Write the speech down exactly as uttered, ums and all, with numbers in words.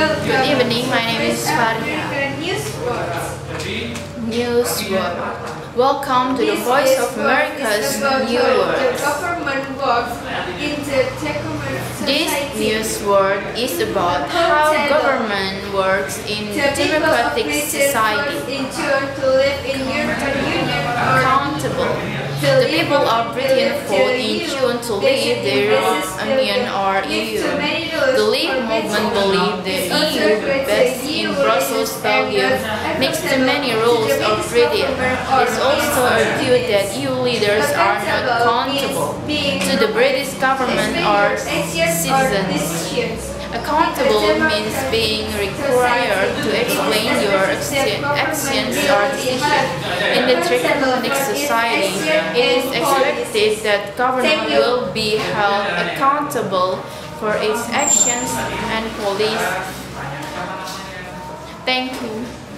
Good evening, my name is FARIHA. Newsword. Welcome to the Voice of America's New World. This newsword is about how government works in democratic society. Accountable. The people of Britain vote in June to leave the European Union or E U. The Leave movement believes the E U, based in Brussels, Belgium, makes too many rules of Britain. It is also argued that E U leaders are not accountable to the British government or citizens. Accountable means being required to explain your actions or decisions. In the democratic society, it is expected that government will be held accountable for its actions and policy. Thank you.